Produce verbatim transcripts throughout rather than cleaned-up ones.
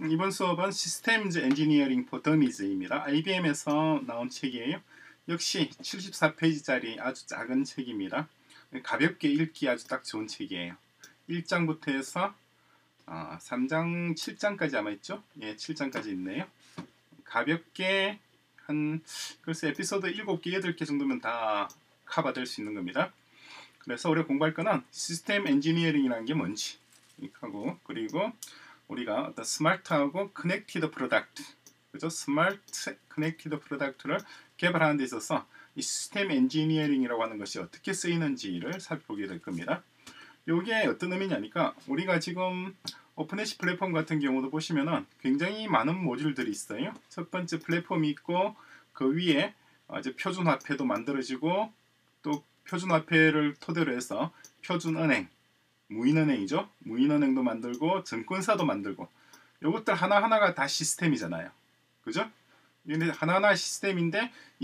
이번 수업은 Systems Engineering for Dummies입니다. 아이비엠에서 나온 책이에요. 역시 칠십사 페이지짜리 아주 작은 책입니다. 가볍게 읽기 아주 딱 좋은 책이에요. 일 장부터 해서 어, 삼 장, 칠 장까지 아마 있죠? 예, 칠 장까지 있네요. 가볍게 한 글쎄 에피소드 일곱 개, 여덟 개 정도면 다 커버될 수 있는 겁니다. 그래서 우리가 공부할 거는 시스템 엔지니어링이라는 게 뭔지 하고, 그리고 우리가 어떤 스마트하고 커넥티드 프로덕트, 그죠? 스마트 커넥티드 프로덕트를 개발하는 데 있어서 이 시스템 엔지니어링이라고 하는 것이 어떻게 쓰이는지를 살펴보게 될 겁니다. 이게 어떤 의미냐니까, 우리가 지금 오픈에시 플랫폼 같은 경우도 보시면은 굉장히 많은 모듈들이 있어요. 첫 번째 플랫폼이 있고, 그 위에 이제 표준화폐도 만들어지고, 또 표준화폐를 토대로 해서 표준은행, 무인은행이죠. 무인은행도 만들고 증권사도 만들고, 이것들 하나하나가 다 시스템이잖아요. 그죠? 하나하나 시스템인데, 이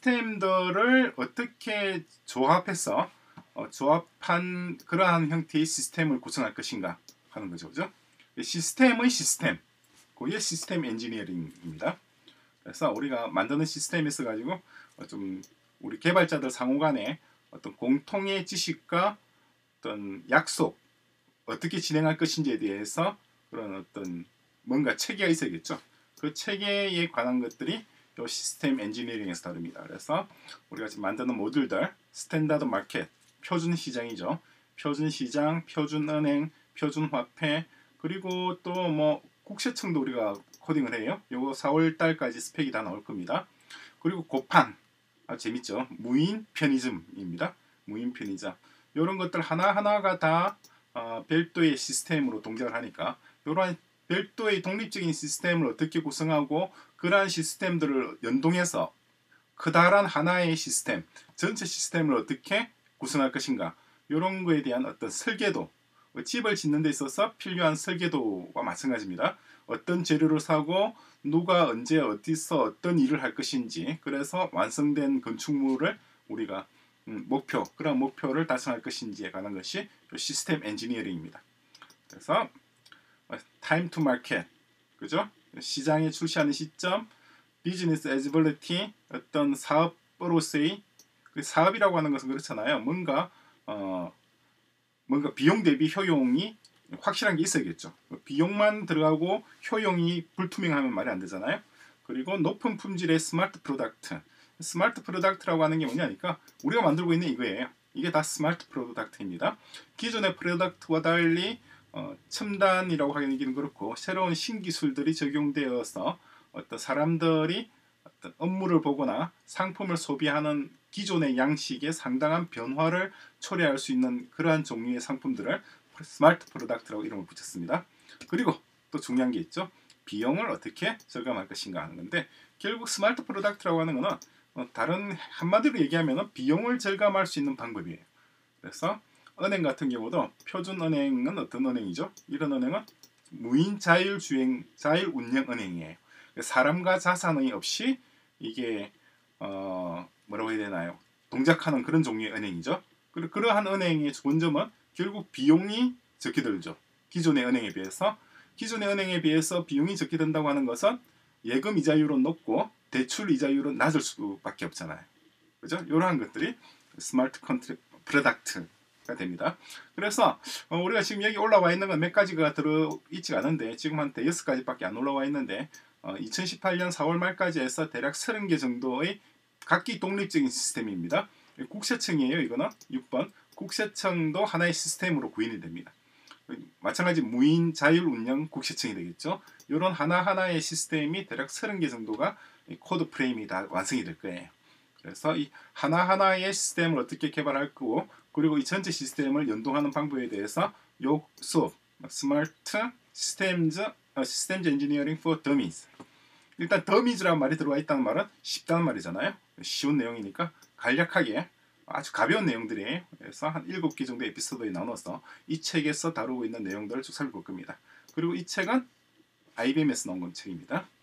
시스템들을 어떻게 조합해서 어, 조합한 그러한 형태의 시스템을 구성할 것인가 하는 거죠. 그죠? 시스템의 시스템, 그게 시스템 엔지니어링입니다. 그래서 우리가 만드는 시스템에 있어 가지고 좀 우리 개발자들 상호 간에 어떤 공통의 지식과 어떤 약속, 어떻게 진행할 것인지에 대해서 그런 어떤 뭔가 체계가 있어야겠죠. 그 체계에 관한 것들이 이 시스템 엔지니어링에서 다룹니다. 그래서 우리가 지금 만드는 모듈들, 스탠다드 마켓, 표준 시장이죠. 표준 시장, 표준 은행, 표준 화폐, 그리고 또 뭐 국세청도 우리가 코딩을 해요. 요거 사월 달까지 스펙이 다 나올 겁니다. 그리고 고판, 아 재밌죠. 무인 편의점입니다. 무인 편의점. 이런 것들 하나하나가 다 어, 별도의 시스템으로 동작을 하니까, 이러한 별도의 독립적인 시스템을 어떻게 구성하고 그러한 시스템들을 연동해서 커다란 하나의 시스템, 전체 시스템을 어떻게 구성할 것인가, 이런 거에 대한 어떤 설계도, 집을 짓는 데 있어서 필요한 설계도와 마찬가지입니다. 어떤 재료를 사고 누가 언제 어디서 어떤 일을 할 것인지, 그래서 완성된 건축물을 우리가 음, 목표, 그런 목표를 달성할 것인지에 관한 것이 시스템 엔지니어링입니다. 그래서 타임 투 마켓, 그죠? 시장에 출시하는 시점, 비즈니스 에지빌리티, 어떤 사업으로서의 그 사업이라고 하는 것은 그렇잖아요. 뭔가 어 뭔가 비용 대비 효용이 확실한 게 있어야겠죠. 비용만 들어가고 효용이 불투명하면 말이 안 되잖아요. 그리고 높은 품질의 스마트 프로덕트. 스마트 프로덕트라고 하는 게 뭐냐니까, 우리가 만들고 있는 이거예요. 이게 다 스마트 프로덕트입니다. 기존의 프로덕트와 달리 어, 첨단이라고 하기는 그렇고, 새로운 신기술들이 적용되어서 어떤 사람들이 어떤 업무를 보거나 상품을 소비하는 기존의 양식에 상당한 변화를 초래할 수 있는 그러한 종류의 상품들을 스마트 프로덕트라고 이름을 붙였습니다. 그리고 또 중요한 게 있죠. 비용을 어떻게 절감할 것인가 하는 건데, 결국 스마트 프로덕트라고 하는 거는 어, 다른 한마디로 얘기하면 비용을 절감할 수 있는 방법이에요. 그래서 은행 같은 경우도 표준은행은 어떤 은행이죠? 이런 은행은 무인 자율주행, 자율운영은행이에요. 사람과 자산이 없이 이게 어, 뭐라고 해야 되나요? 동작하는 그런 종류의 은행이죠. 그리고 그러한 은행의 좋은 점은 결국 비용이 적게 들죠. 기존의 은행에 비해서. 기존의 은행에 비해서 비용이 적게 든다고 하는 것은 예금 이자율은 높고 대출 이자율은 낮을 수밖에 없잖아요. 그죠? 이러한 것들이 스마트 컨트랙 프로덕트가 됩니다. 그래서 어, 우리가 지금 여기 올라와 있는 건 몇 가지가 들어있지 않은데, 지금 한 대여섯 가지밖에 안 올라와 있는데, 어, 이천십팔 년 사월 말까지 해서 대략 서른 개 정도의 각기 독립적인 시스템입니다. 국세청이에요. 이거는 육 번. 국세청도 하나의 시스템으로 구인이 됩니다. 마찬가지 무인 자율운영 국세청이 되겠죠. 이런 하나하나의 시스템이 대략 서른 개 정도가 코드 프레임이 다 완성이 될 거예요. 그래서 이 하나하나의 시스템을 어떻게 개발할 거고, 그리고 이 전체 시스템을 연동하는 방법에 대해서 요 수업 스마트 시스템즈 시스템즈 엔지니어링 for dummies. 일단 더미즈라는 말이 들어와 있다는 말은 쉽다는 말이잖아요. 쉬운 내용이니까 간략하게 아주 가벼운 내용들이에요. 그래서 한 일곱 개 정도 에피소드에 나눠서 이 책에서 다루고 있는 내용들을 쭉 살펴볼 겁니다. 그리고 이 책은 아이비엠에서 나온 건 책입니다.